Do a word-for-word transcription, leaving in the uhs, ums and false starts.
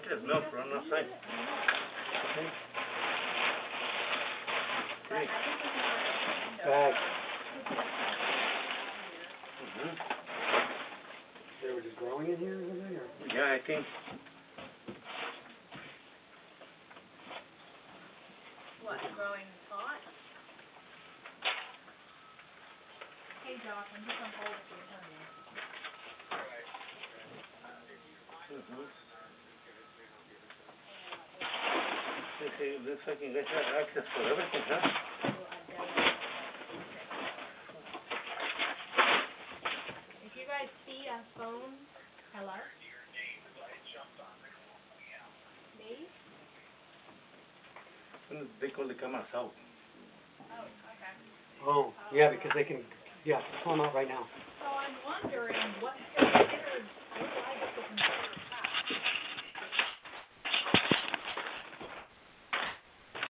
there's milk running outside. Okay. Bag. Mm-hmm. They were just growing in here or something, or? Yeah, I think. What, growing pot? Hey Josh, I'm just on hold with you, honey. Mm-hmm. Let's see, looks like you got your access for everything, huh? If you guys see a phone, hello? Me? They call the cameras out. Oh, okay. Oh, yeah, because they can, yeah, pull them out right now. So I'm wondering what